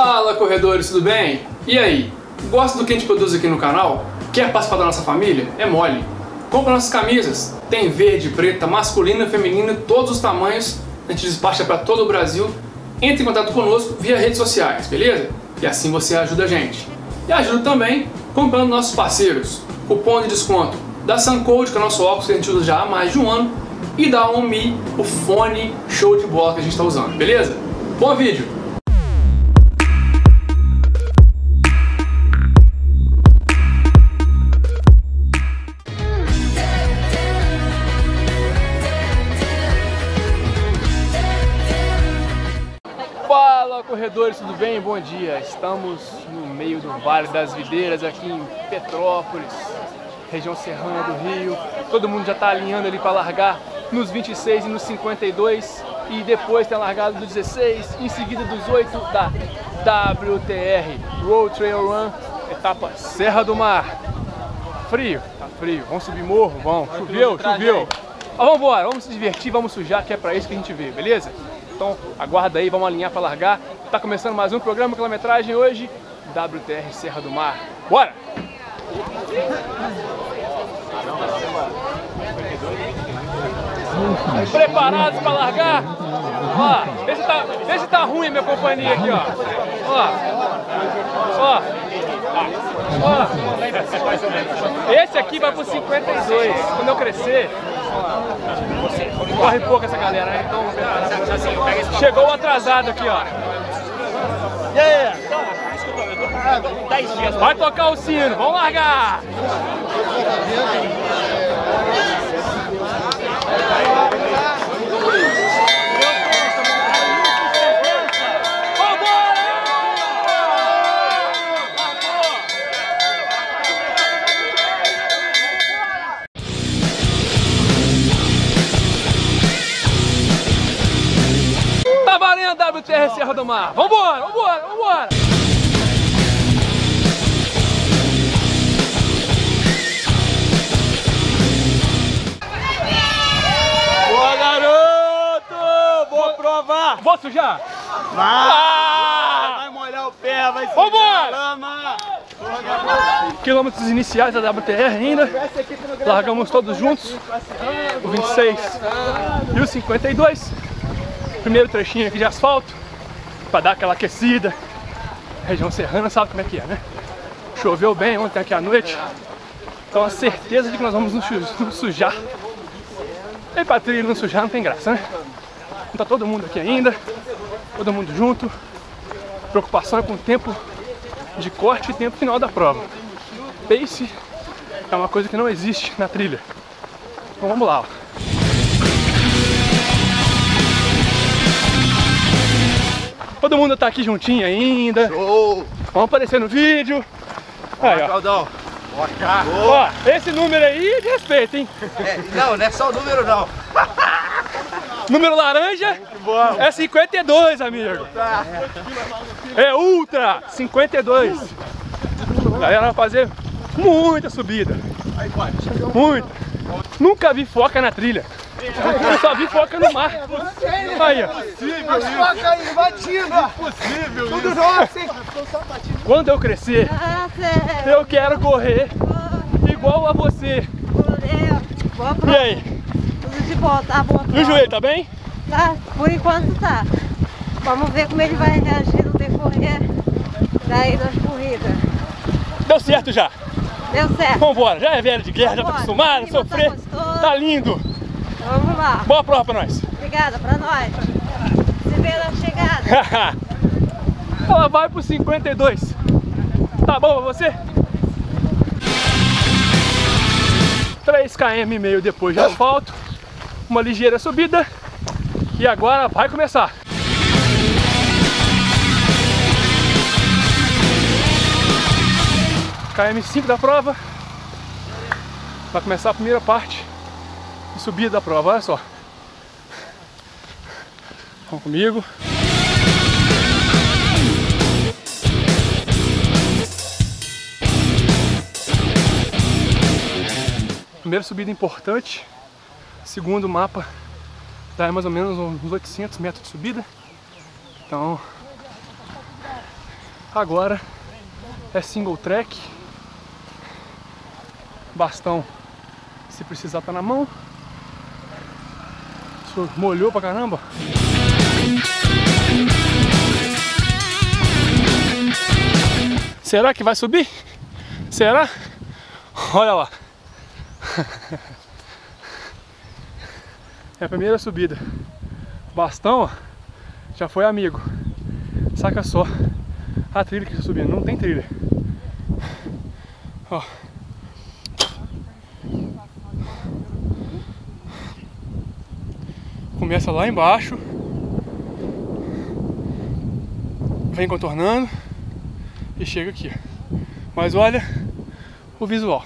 Fala, corredores, tudo bem? E aí, gosta do que a gente produz aqui no canal? Quer participar da nossa família? É mole! Compra nossas camisas, tem verde, preta, masculina, feminina, todos os tamanhos, a gente despacha para todo o Brasil. Entre em contato conosco via redes sociais, beleza? E assim você ajuda a gente. E ajuda também comprando nossos parceiros. Cupom de desconto da Suncode, que é o nosso óculos que a gente usa já há mais de um ano, e da OnMe, o fone show de bola que a gente está usando, beleza? Bom vídeo! Fala, corredores, tudo bem? Bom dia! Estamos no meio do Vale das Videiras, aqui em Petrópolis, região serrana do Rio. Todo mundo já está alinhando ali para largar nos 26 e nos 52 e depois tem a largada do 16, em seguida dos 8 da WTR, Road Trail Run, etapa Serra do Mar. Frio, tá frio, vamos subir morro, vamos, choveu. Mas vamos embora, vamos se divertir, vamos sujar, que é para isso que a gente veio, beleza? Então aguarda aí, vamos alinhar para largar. Tá começando mais um programa quilometragem hoje, WTR Serra do Mar. Bora! Preparados para largar? Ó, vê se tá ruim a minha companhia aqui, ó. Ó. Esse aqui vai pro 52. Quando eu crescer, corre pouco essa galera, né? Então, chegou o atrasado aqui, ó. Vai tocar o sino, vamos largar! Tá valendo WTR Serra do Mar! Vambora! Boa, garoto! Vou provar! Vou sujar? Vai molhar o pé, vai sujar lama! Quilômetros iniciais da WTR ainda. Largamos todos juntos. O 26 e o 52. Primeiro trechinho aqui de asfalto, para dar aquela aquecida. Região serrana sabe como é que é, né? Choveu bem ontem aqui à noite, então a certeza de que nós vamos nos sujar. E pra trilha não sujar não tem graça, né? Não tá todo mundo aqui ainda, todo mundo junto. Preocupação é com o tempo de corte e tempo final da prova. Pace é uma coisa que não existe na trilha. Então vamos lá, ó. Todo mundo tá aqui juntinho ainda. Show! Vamos aparecer no vídeo. Aí, ó. Claudão! Ó, esse número aí é de respeito, hein? Não é só o número não. Número laranja é 52, amigo. É Ultra 52. A galera vai fazer muita subida. Muita. Nunca vi foca na trilha. Eu só vi foca no mar. Aí, ó. As focas aí, batida! Impossível isso! Tudo nosso, hein? Quando eu crescer, eu quero correr igual a você. E aí? Tudo de boa, tá bom. E o joelho, tá bem? Tá, por enquanto tá. Vamos ver como ele vai reagir no decorrer daí das corridas. Deu certo já? Deu certo. Vambora, já é velho de guerra, já tá acostumado a sofrer. Tá lindo. Vamos lá. Boa prova pra nós. Obrigada, pra nós. Se vê na chegada. Ela vai pro 52. Tá bom pra você? 3,5 km depois de asfalto, uma ligeira subida e agora vai começar. KM5 da prova, vai começar a primeira parte de subida da prova, olha só. Vamos comigo. Primeira subida importante, segundo o mapa dá mais ou menos uns 800 metros de subida, então Agora é single track. Bastão, se precisar, tá na mão. Isso molhou pra caramba. Será que vai subir? Será? Olha lá. É a primeira subida. Bastão, ó, já foi amigo. Saca só a trilha que está subindo. Não tem trilha. Ó. Começa lá embaixo, vem contornando e chega aqui. Mas olha o visual.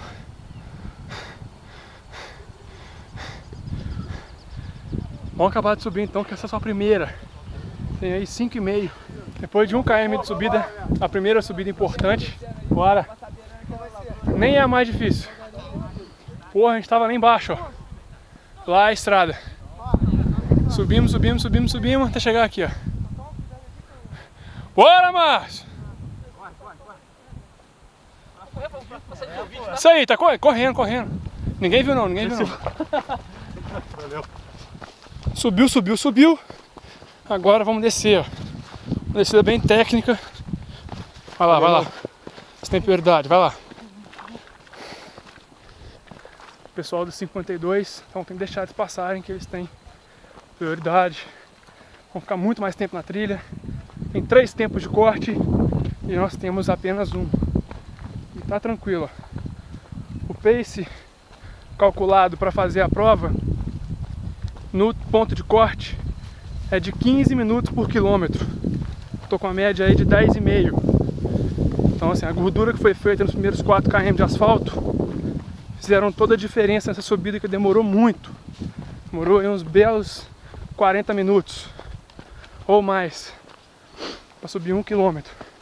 Vamos acabar de subir então, que essa é só a primeira. Tem aí 5,5. Depois de 1 km de subida, a primeira subida importante. Bora. Nem é a mais difícil. Porra, a gente tava lá embaixo, ó. Lá é a estrada. Subimos, subimos, subimos, subimos até chegar aqui, ó. Bora, Márcio! Isso aí, tá correndo, correndo. Ninguém viu não, ninguém viu não. Valeu. Subiu, subiu, subiu. Agora vamos descer, ó. Uma descida bem técnica. Vai lá, vai lá. Você tem prioridade, vai lá. O pessoal dos 52, então tem que deixar eles passarem, que eles têm prioridade. Vão ficar muito mais tempo na trilha. Tem 3 tempos de corte e nós temos apenas 1. E tá tranquilo, ó. O pace calculado para fazer a prova no ponto de corte é de 15 minutos por quilômetro. Tô com a média aí de 10,5. Então assim, a gordura que foi feita nos primeiros 4 km de asfalto fizeram toda a diferença nessa subida, que demorou muito. Demorou aí uns belos 40 minutos ou mais para subir 1 km.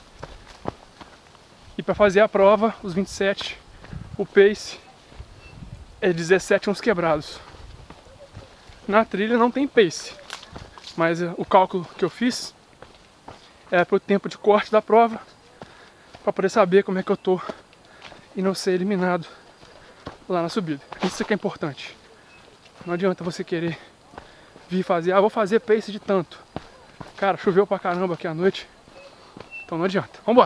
E para fazer a prova, os 27, o pace é 17 uns quebrados. Na trilha não tem pace, mas o cálculo que eu fiz é para o tempo de corte da prova, para poder saber como é que eu tô e não ser eliminado lá na subida. Isso que é importante. Não adianta você querer vir fazer, vou fazer pace de tanto. Cara, choveu pra caramba aqui à noite, então não adianta. Vambora!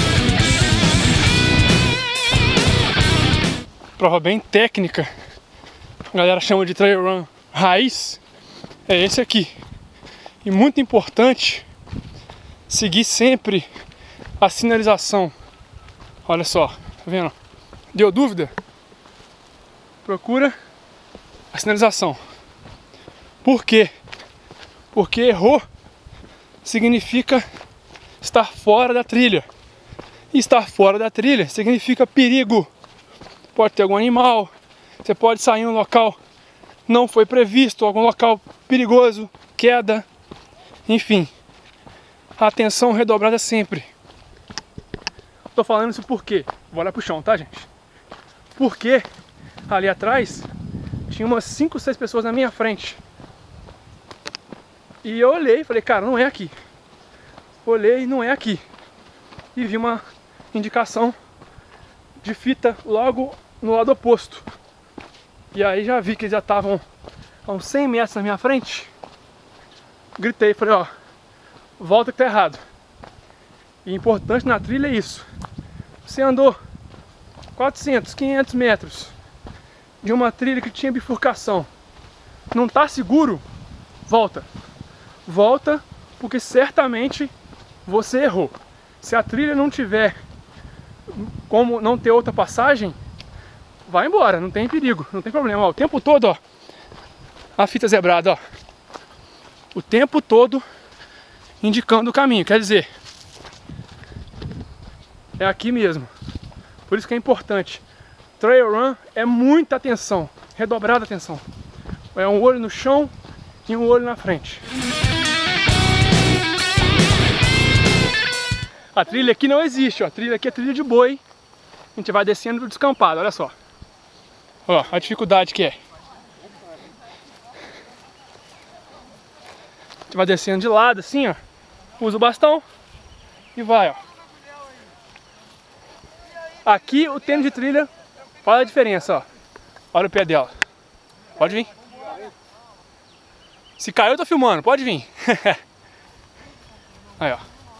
Prova bem técnica, a galera chama de trail run raiz, é esse aqui. E muito importante seguir sempre a sinalização. Olha só, tá vendo? Deu dúvida? Procura a sinalização. Por quê? Porque errou significa estar fora da trilha. E estar fora da trilha significa perigo. Pode ter algum animal, você pode sair em um local não foi previsto, algum local perigoso, queda, enfim. Atenção redobrada sempre. Tô falando isso por quê? Vou olhar pro chão, tá, gente? Porque ali atrás tinha umas 5, 6 pessoas na minha frente. E eu olhei e falei, cara, não é aqui. Olhei, não é aqui. E vi uma indicação de fita logo no lado oposto. E aí já vi que eles já estavam a uns 100 metros na minha frente. Gritei, falei, ó, volta que tá errado. E importante na trilha é isso. Você andou 400, 500 metros de uma trilha que tinha bifurcação. Não tá seguro? Volta. Volta, porque certamente você errou. Se a trilha não tiver como não ter outra passagem, vai embora, não tem perigo, não tem problema. Ó, o tempo todo, ó, a fita zebrada, ó, o tempo todo indicando o caminho, quer dizer, é aqui mesmo. Por isso que é importante. Trail run é muita atenção, redobrada atenção. É um olho no chão e um olho na frente. A trilha aqui não existe, ó. A trilha aqui é trilha de boi. A gente vai descendo do descampado, olha só. Ó, a dificuldade que é. A gente vai descendo de lado assim, ó. Usa o bastão e vai, ó. Aqui o tênis de trilha faz a diferença, ó. Olha o pé dela. Pode vir. Se caiu eu tô filmando, pode vir. Aí, ó.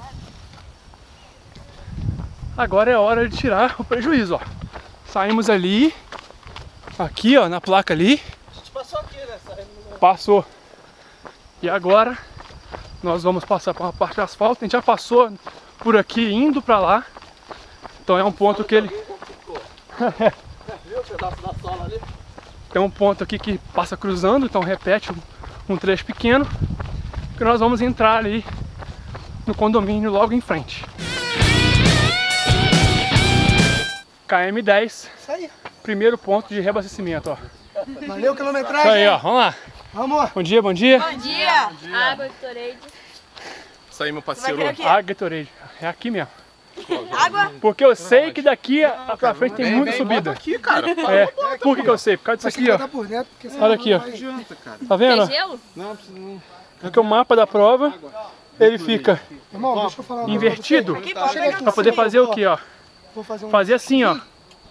Agora é hora de tirar o prejuízo, ó. Saímos ali. Aqui, ó, na placa ali. A gente passou aqui, né? Passou. E agora nós vamos passar para uma parte de asfalto. A gente já passou por aqui indo pra lá. Então é um ponto que ele... Viu o pedaço da sola ali? Tem um ponto aqui que passa cruzando, então repete um trecho pequeno. Que nós vamos entrar ali no condomínio logo em frente. KM10. Isso aí. Primeiro ponto de reabastecimento, ó. Valeu, quilometragem. Isso aí, ó. Vamos lá. Vamos. Bom dia, bom dia. Bom dia! Água Gatorade. Isso aí, meu parceiro. Água Gatorade. É aqui mesmo. Água? Porque eu sei que daqui pra frente tem muita subida. Aqui, cara. É. Por que eu sei? Por causa disso aqui, ó. Por dentro, porque Olha aqui, ó. Tá vendo? Tem gelo? Não, precisa não. Porque o mapa da prova, ele fica Irmão, deixa eu falar uma invertido coisa. pra poder fazer o quê, ó? Vou fazer um... Fazer assim, ó.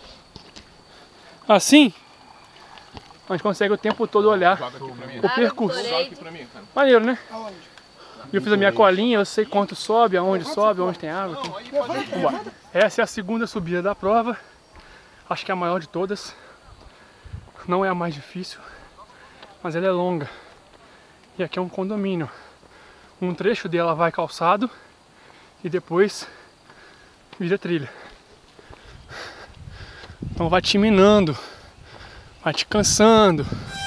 Assim, a gente consegue o tempo todo olhar o percurso. Aqui pra mim, cara. Maneiro, né? Aonde? Eu fiz a minha colinha, eu sei quanto sobe, aonde tem água. Vambora. Essa é a segunda subida da prova. Acho que é a maior de todas. Não é a mais difícil, mas ela é longa. E aqui é um condomínio. Um trecho dela vai calçado e depois vira trilha. Então vai te minando, vai te cansando.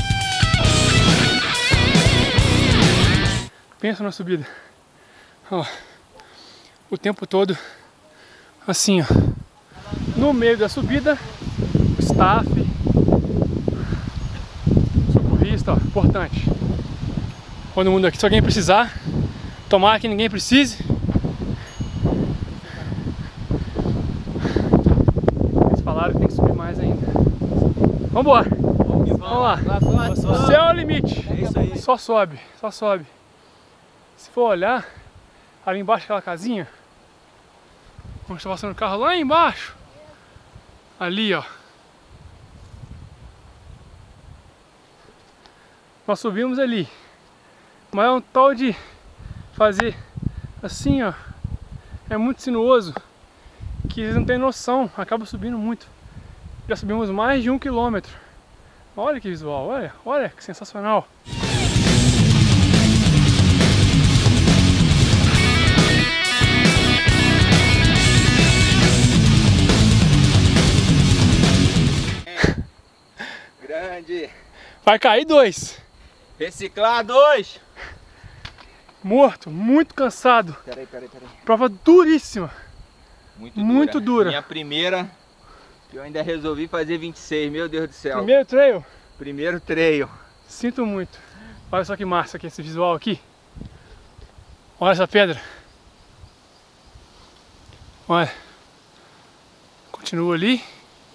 Pensa na subida. Ó, o tempo todo assim, ó. No meio da subida, staff, socorrista, ó, importante. Todo mundo aqui, se alguém precisar, tomara que ninguém precise. Eles falaram que tem que subir mais ainda. Vambora! Vamos lá! O céu é o limite! É isso aí. Só sobe, só sobe. Se for olhar, ali embaixo daquela casinha, onde está passando o carro lá embaixo, ali, ó. Nós subimos ali. Mas é um tal de fazer assim, ó, é muito sinuoso, que eles não têm noção, acaba subindo muito. Já subimos mais de 1 quilômetro. Olha que visual, olha, olha que sensacional. Grande. Vai cair 2. Reciclar 2. Morto, muito cansado. Peraí. Prova duríssima. Muito dura. Minha primeira. Eu ainda resolvi fazer 26, meu Deus do céu. Primeiro trail. Primeiro trail. Sinto muito. Olha só que massa aqui, esse visual aqui. Olha essa pedra. Olha. Continua ali.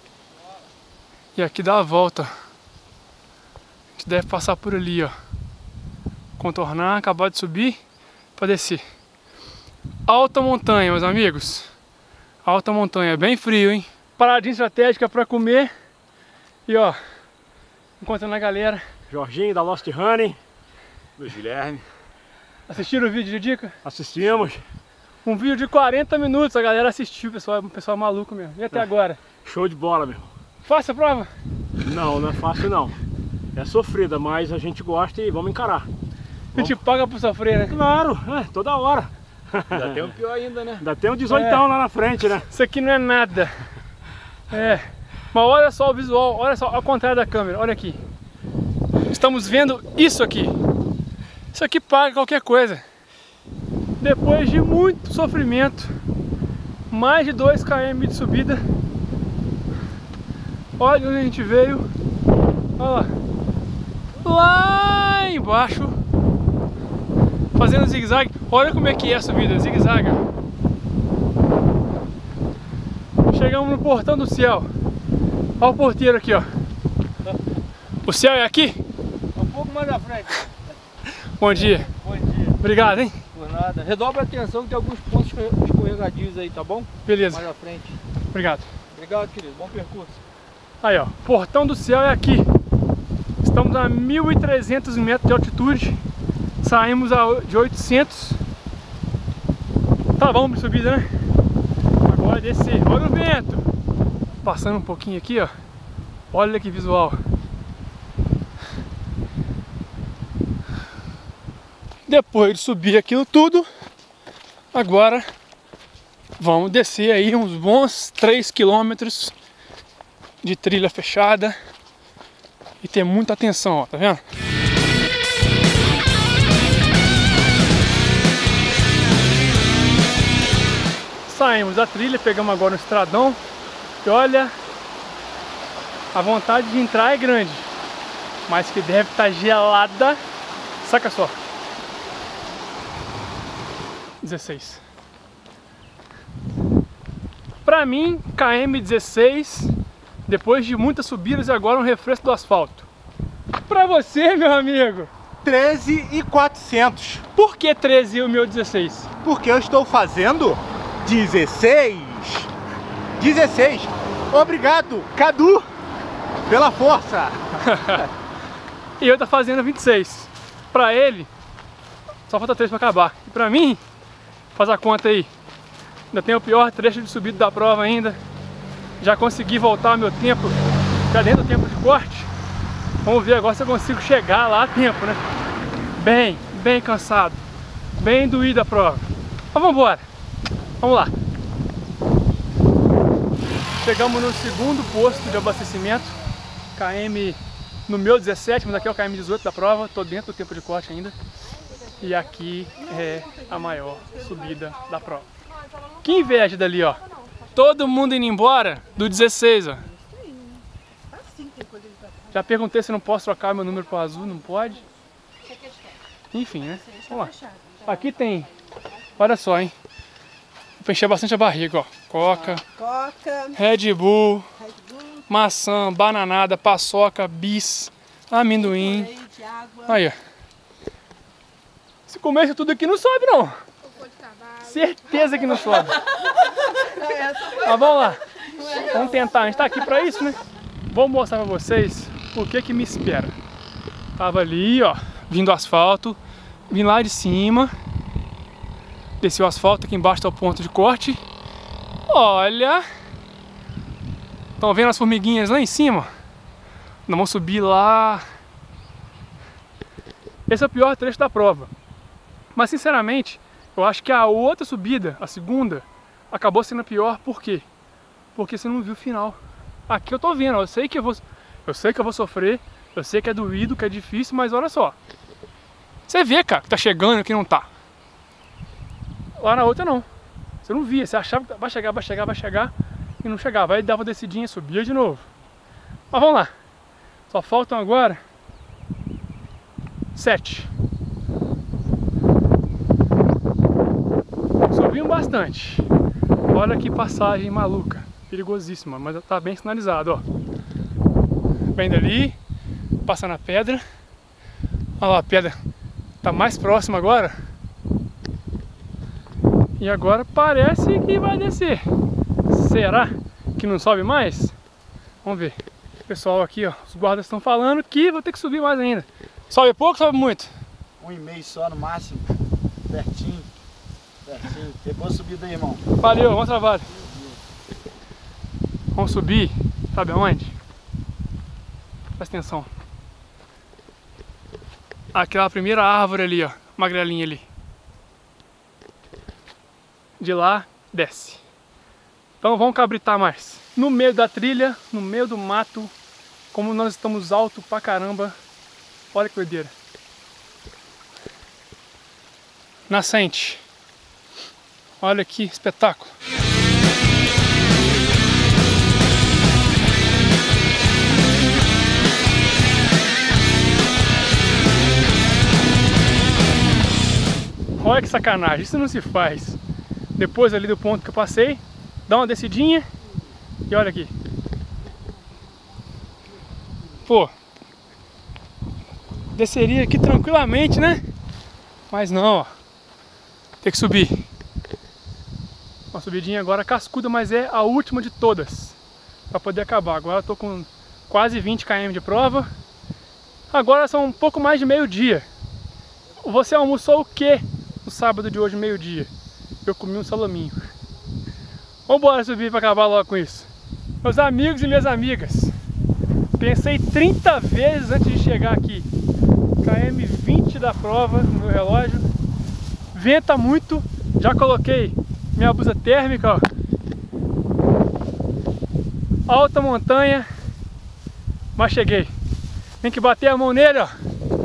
E aqui dá a volta. A gente deve passar por ali, ó. Contornar, acabar de subir para descer. Alta montanha, meus amigos. Alta montanha, bem frio, hein? Paradinha estratégica para comer. E ó, encontrando a galera. Jorginho da Lost Running, Luiz Guilherme. Assistiram o vídeo de dica? Assistimos. Um vídeo de 40 minutos, a galera assistiu, o pessoal é maluco mesmo. E até agora? Show de bola, meu. Faça a prova? Não, não é fácil não. É sofrida, mas a gente gosta e vamos encarar. A gente paga por sofrer, né? Claro, toda hora. Já tem um pior ainda, né? Ainda tem um 18ão lá na frente, né? Isso aqui não é nada. É. Mas olha só o visual, olha só, ao contrário da câmera, olha aqui. Estamos vendo isso aqui. Isso aqui paga qualquer coisa. Depois de muito sofrimento, mais de 2 km de subida. Olha onde a gente veio. Olha lá. Lá embaixo. Fazendo zigue-zague. Olha como é que é a subida, zigue-zague. Chegamos no portão do céu. Olha o porteiro aqui, ó. O céu é aqui? Um pouco mais à frente. Bom dia. Bom dia. Obrigado, hein? Por nada. Redobra a atenção que tem alguns pontos escorregadios aí, tá bom? Beleza. Mais à frente. Obrigado. Obrigado, querido. Bom percurso. Aí, ó. Portão do Céu é aqui. Estamos a 1.300 metros de altitude. Saímos de 800. Tá bom de subida, né? Agora descer. Olha o vento. Passando um pouquinho aqui, ó. Olha que visual. Depois de subir aquilo tudo, agora vamos descer aí uns bons 3 km de trilha fechada e ter muita atenção, ó, tá vendo? Saímos da trilha, pegamos agora um estradão e olha, a vontade de entrar é grande, mas que deve estar gelada, saca só. 16. Pra mim, KM16, depois de muitas subidas e agora um refresco do asfalto. Pra você, meu amigo, 13.400. por que 13 e o meu 16? Porque eu estou fazendo 16. 16. Obrigado, Cadu, pela força. E eu tô fazendo 26. Pra ele, só falta 3 pra acabar. E pra mim, faz a conta aí. Ainda tem o pior trecho de subida da prova ainda. Já consegui voltar ao meu tempo, já dentro do tempo de corte. Vamos ver agora se eu consigo chegar lá a tempo, né? Bem cansado. Bem doída a prova. Mas vamos embora. Vamos lá. Chegamos no segundo posto de abastecimento. KM no meu 17, mas aqui é o KM 18 da prova. Tô dentro do tempo de corte ainda. E aqui é a maior subida da prova. Que inveja dali, ó. Todo mundo indo embora do 16, ó. Já perguntei se não posso trocar meu número para azul, não pode. Enfim, né? Vamos lá. Aqui tem, olha só, hein. Vou encher bastante a barriga, ó. Coca, Red Bull, maçã, bananada, paçoca, bis, amendoim. Aí, ó. Se comer isso tudo aqui não sobe, não. Certeza que não sobe. Mas vamos lá. Vamos tentar. A gente tá aqui pra isso, né? Vou mostrar pra vocês o que me espera. Tava ali, ó, vindo o asfalto. Vim lá de cima. Desci o asfalto, aqui embaixo tá o ponto de corte. Olha. Estão vendo as formiguinhas lá em cima? Nós vamos subir lá. Esse é o pior trecho da prova. Mas sinceramente, eu acho que a outra subida, a segunda, acabou sendo pior. Por quê? Porque você não viu o final. Aqui eu tô vendo, eu sei que eu vou sofrer, eu sei que é doído, que é difícil, mas olha só. Você vê, cara, que tá chegando, que não tá. Lá na outra não. Você não via, você achava que vai chegar e não chegava. Aí dava descidinha e subia de novo. Mas vamos lá. Só faltam agora 7. Subimos bastante. Olha que passagem maluca, perigosíssima, mas tá bem sinalizado, ó. Vem dali, passa na pedra. Olha lá, a pedra tá mais próxima agora. E agora parece que vai descer. Será que não sobe mais? Vamos ver. O pessoal aqui, ó, os guardas estão falando que vou ter que subir mais ainda. Sobe pouco, sobe muito? 1,5 só no máximo. Pertinho. Boa subida aí, irmão. Valeu, bom trabalho. Vamos subir, sabe aonde? Presta atenção. Aquela primeira árvore ali, ó, magrelinha ali. De lá, desce. Então vamos cabritar mais. No meio da trilha, no meio do mato, como nós estamos alto pra caramba. Olha que doideira. Nascente. Olha que espetáculo. Olha que sacanagem, isso não se faz. Depois ali do ponto que eu passei, dá uma descidinha e olha aqui. Pô, desceria aqui tranquilamente, né? Mas não, ó. Tem que subir. Uma subidinha agora cascuda, mas é a última de todas. para poder acabar. Agora eu tô com quase 20 km de prova. Agora são um pouco mais de meio-dia. Você almoçou o que no sábado de hoje, meio-dia? Eu comi um salaminho. Vambora subir para acabar logo com isso. Meus amigos e minhas amigas, pensei 30 vezes antes de chegar aqui. KM 20 da prova no meu relógio. Venta muito. Já coloquei minha blusa térmica, ó. Alta montanha, mas cheguei. Tem que bater a mão nele, ó.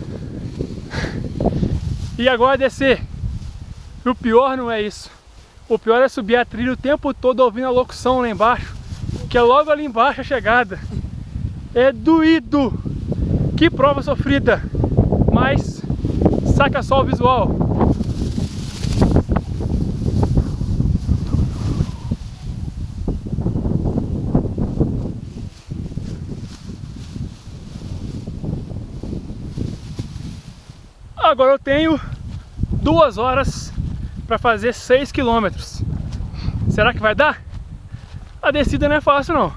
E agora descer. E o pior não é isso. O pior é subir a trilha o tempo todo ouvindo a locução lá embaixo, que é logo ali embaixo a chegada. É doído. Que prova sofrida. Mas saca só o visual. Agora eu tenho 2 horas para fazer 6 km. Será que vai dar? A descida não é fácil não.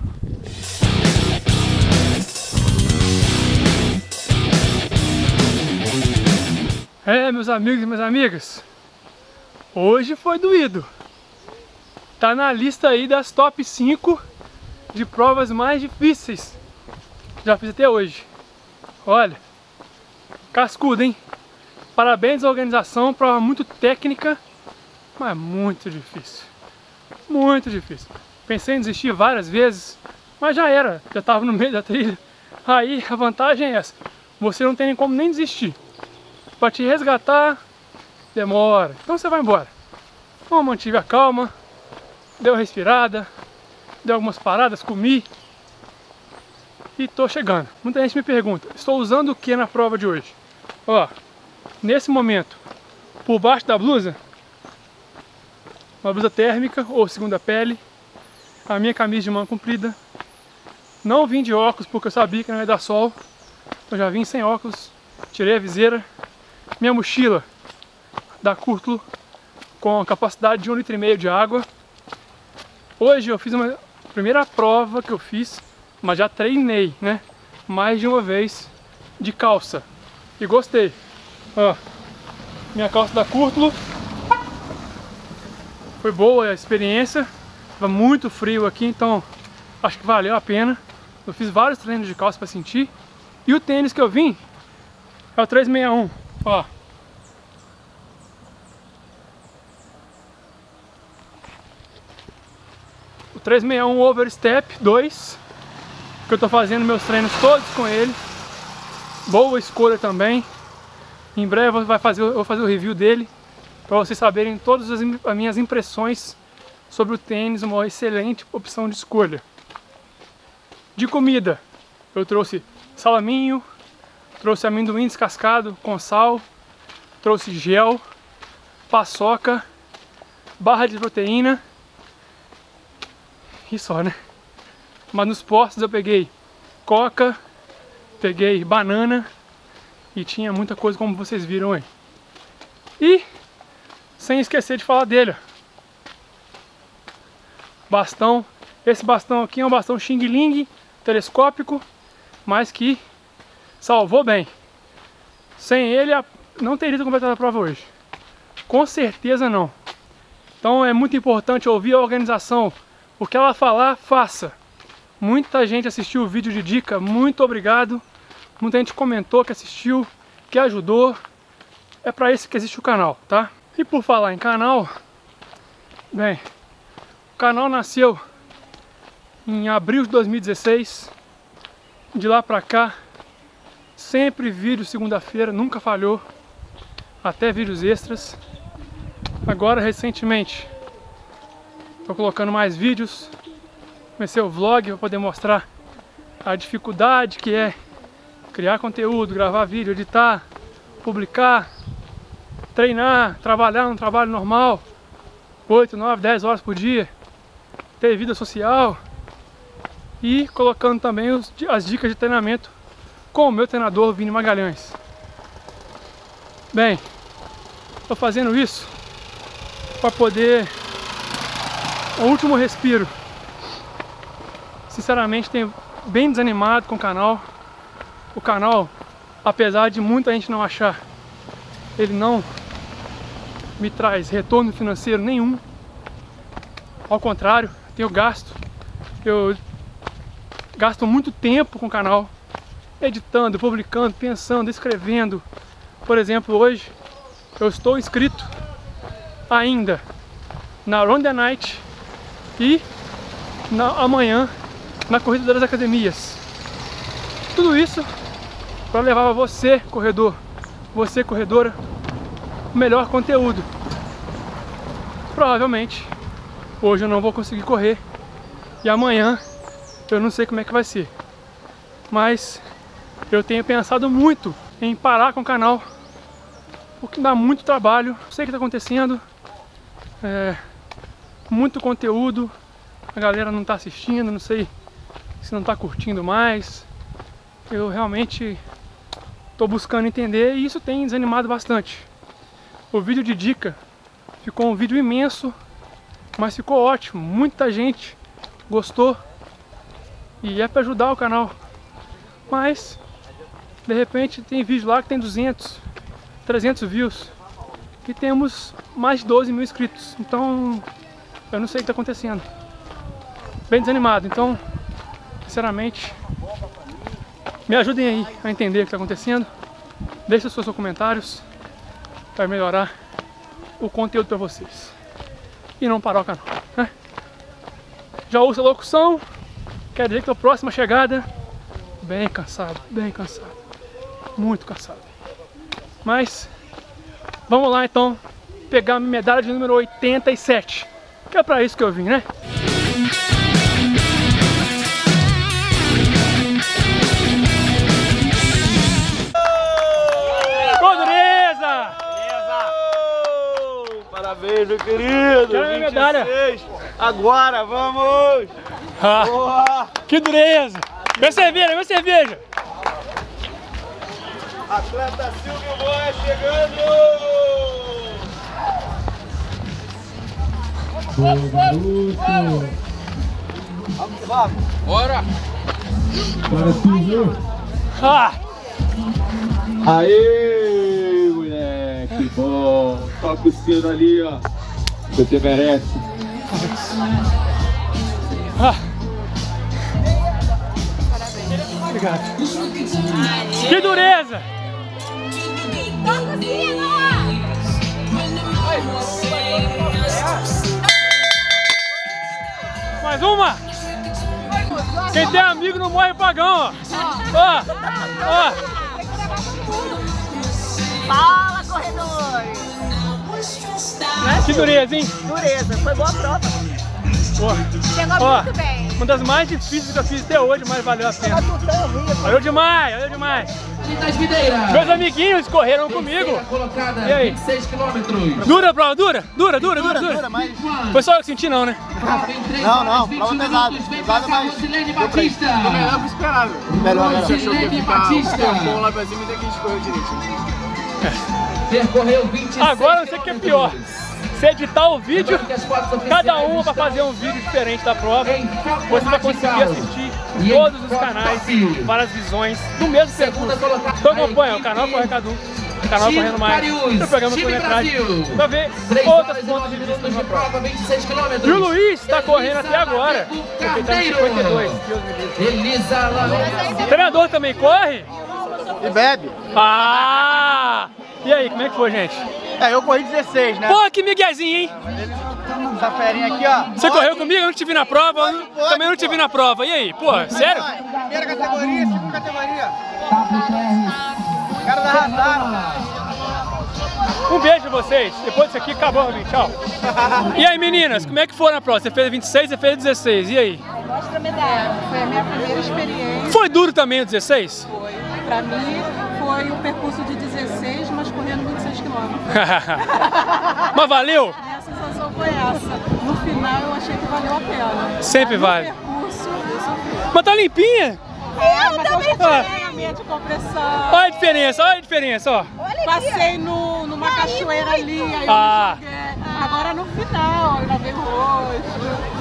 É, meus amigos e minhas amigas, hoje foi doído. Tá na lista aí das top 5 de provas mais difíceis que já fiz até hoje. Olha, cascudo, hein? Parabéns à organização, prova muito técnica, mas muito difícil. Muito difícil. Pensei em desistir várias vezes, mas já era, já estava no meio da trilha. Aí a vantagem é essa, você não tem nem como nem desistir. Para te resgatar, demora, então você vai embora. Então eu mantive a calma, dei uma respirada, dei algumas paradas, comi e tô chegando. Muita gente me pergunta, estou usando o que na prova de hoje? Ó, nesse momento, por baixo da blusa, uma blusa térmica ou segunda pele, a minha camisa de manga comprida. Não vim de óculos porque eu sabia que não ia dar sol, eu já vim sem óculos, tirei a viseira. Minha mochila da Curtulo com capacidade de 1,5 litro de água. Hoje eu fiz uma primeira prova que eu fiz, mas já treinei, né? Mais de uma vez de calça e gostei. Ó, minha calça da Curtulo. Foi boa a experiência. Estava muito frio aqui, então acho que valeu a pena. Eu fiz vários treinos de calça para sentir. E o tênis que eu vim é o 361. Ó. O 361 Overstep 2, que eu tô fazendo meus treinos todos com ele. Boa escolha também. Em breve eu vou fazer o review dele, para vocês saberem todas as minhas impressões sobre o tênis. Uma excelente opção de escolha. De comida, eu trouxe salaminho, trouxe amendoim descascado com sal, trouxe gel, paçoca, barra de proteína e só, né? Mas nos postos eu peguei coca, peguei banana e tinha muita coisa como vocês viram aí. E sem esquecer de falar dele, ó. Bastão, esse bastão aqui é um bastão Xing Ling telescópico, mas que salvou bem. Sem ele não teria completado a prova hoje. Com certeza não. Então é muito importante ouvir a organização. O que ela falar, faça. Muita gente assistiu o vídeo de dica, muito obrigado. Muita gente comentou que assistiu, que ajudou. É para isso que existe o canal, tá? E por falar em canal, bem, o canal nasceu em abril de 2016. De lá pra cá, sempre vídeo segunda-feira, nunca falhou. Até vídeos extras. Agora, recentemente, estou colocando mais vídeos. Comecei o vlog para poder mostrar a dificuldade que é criar conteúdo, gravar vídeo, editar, publicar, treinar, trabalhar um trabalho normal, 8, 9, 10 horas por dia, ter vida social e colocando também as dicas de treinamento com o meu treinador Vini Magalhães. Bem, estou fazendo isso para poder, o último respiro, sinceramente tenho bem desanimado com o canal. O canal, apesar de muita gente não achar, ele não me traz retorno financeiro nenhum. Ao contrário, eu gasto muito tempo com o canal, editando, publicando, pensando, escrevendo. Por exemplo, hoje eu estou inscrito ainda na Run the Night e amanhã na Corrida das Academias. Tudo isso para levar a você, corredor, você, corredora, o melhor conteúdo. Provavelmente hoje eu não vou conseguir correr e amanhã eu não sei como é que vai ser. Mas eu tenho pensado muito em parar com o canal, porque dá muito trabalho. Não sei o que está acontecendo. Muito conteúdo, a galera não está assistindo, não sei se não está curtindo mais. Eu realmente estou buscando entender e isso tem desanimado bastante. O vídeo de dica ficou um vídeo imenso, mas ficou ótimo, muita gente gostou e é para ajudar o canal. Mas de repente tem vídeo lá que tem 200, 300 views e temos mais de 12 mil inscritos, então eu não sei o que está acontecendo. Bem desanimado, então sinceramente me ajudem aí a entender o que está acontecendo. Deixem os seus comentários para melhorar o conteúdo para vocês e não parar o canal, né? Já ouço a locução, quer dizer que a próxima chegada bem cansado, muito cansado. Mas vamos lá então pegar a medalha de número 87, que é para isso que eu vim, né? Parabéns, meu querido! Quero a medalha! Agora, vamos! Que dureza! Vem cerveja, vem cerveja! Atleta Silvio Boia chegando! Vamos! Bora! Para Silvio! Aê, moleque! Bom! Toca o sino ali, ó! Você merece! Obrigado! Que dureza! Mais uma! Quem tem amigo não morre pagão, ó! Ó! Fala, corredor! Que dureza, hein? Dureza, foi boa prova. Chegou Ó, muito bem. uma das mais difíceis que eu fiz até hoje, mas valeu a pena. Valeu demais, valeu demais. Meus amiguinhos correram comigo. E aí? 26 km. Dura a prova? Dura, Mas... Foi só eu que senti, não, né? Não, prova pesada. Pesada, mas... Deu pra ir. Foi melhor que esperado. Melhor. Você achou que ia ficar bom lá pra cima e daqui a gente correu direito. Percorreu 26 Agora não sei o que é pior. Se editar o vídeo, cada um vai fazer um vídeo diferente da prova. Você vai conseguir assistir todos os canais, várias visões do mesmo percurso. Então acompanha o canal Correcadu, o canal Correndo Mais, o programa Corremetragem, para ver outras pontas de vista da prova. E o Luiz está correndo até agora, porque ele está em 52, Deus me livre. O treinador também corre? E bebe. E aí, como é que foi, gente? Eu corri 16, né? Pô, que miguezinho, hein? Essa ferinha aqui, ó. Você correu comigo? Eu não te vi na prova. Também não te vi na prova. E aí? Pô, sério? Primeira categoria, segunda categoria. Os caras arrasaram. Um beijo pra vocês. Depois disso aqui, acabou, gente. Tchau. E aí, meninas, como é que foi na prova? Você fez 26, você fez 16. E aí? Mostra a medalha. Foi a minha primeira experiência. Foi duro também o 16? Foi. Pra mim, foi um percurso de 16, mas correndo 26 km. Mas valeu? Minha sensação foi essa. No final, eu achei que valeu a pena. Sempre vale. Percurso, eu sofri. Mas tá limpinha? Mas também tirei a minha de compressão. Olha a diferença, ó. Passei numa cachoeira ali, aí eu me joguei. Agora no final, eu lavei o rosto.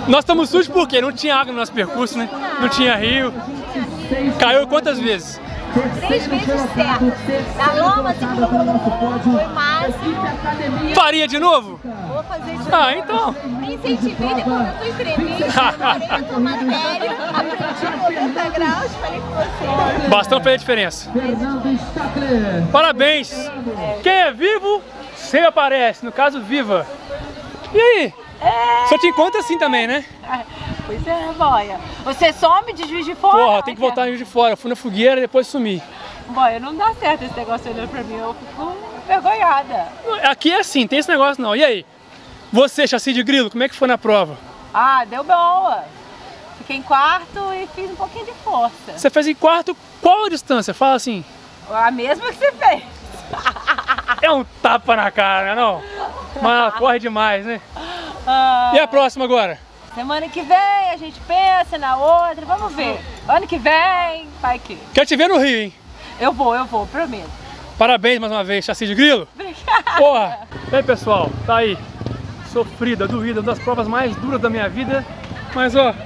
Nós estamos sujos porque não tinha água no nosso percurso, né? Não tinha rio. Caiu quantas vezes? 3 vezes certo. Na lama, assim, foi máximo. Faria de novo? Vou fazer de novo. Ah, então. Me incentivei depois da tua entrevista. Parei tua matéria, aprendi 90 graus, falei com você. Bastante fez a diferença. Parabéns! Quem é vivo, sempre aparece. No caso, viva. E aí? Só te encontra assim também, né? Pois é, boia. Você some de Juiz de Fora? Porra, tem que voltar em Juiz de Fora. Eu fui na fogueira e depois sumi. Boia, não dá certo esse negócio olhando pra mim. Eu fico envergonhada. Aqui é assim, tem esse negócio não. E aí? Você, chassi de grilo, como é que foi na prova? Ah, deu boa. Fiquei em quarto e fiz um pouquinho de força. Você fez em quarto, qual a distância? Fala assim. A mesma que você fez. É um tapa na cara, não? Mas ela corre demais, né? E a próxima agora? Semana que vem a gente pensa na outra, vamos ver. Ano que vem, vai que. Quero te ver no Rio, hein? Eu vou, prometo. Parabéns mais uma vez, chassi de grilo. Obrigada. Porra! E aí, pessoal, tá aí. Sofrida, doída, uma das provas mais duras da minha vida. Mas, ó,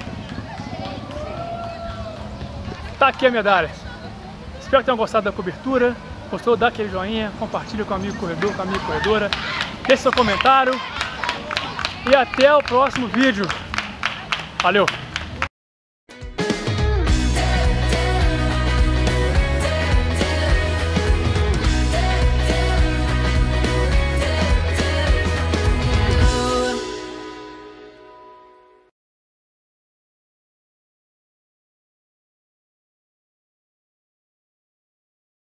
tá aqui a medalha. Espero que tenham gostado da cobertura. Gostou? Dá aquele joinha, compartilha com o amigo corredor, com a amiga corredora. Deixe seu comentário. E até o próximo vídeo. Valeu!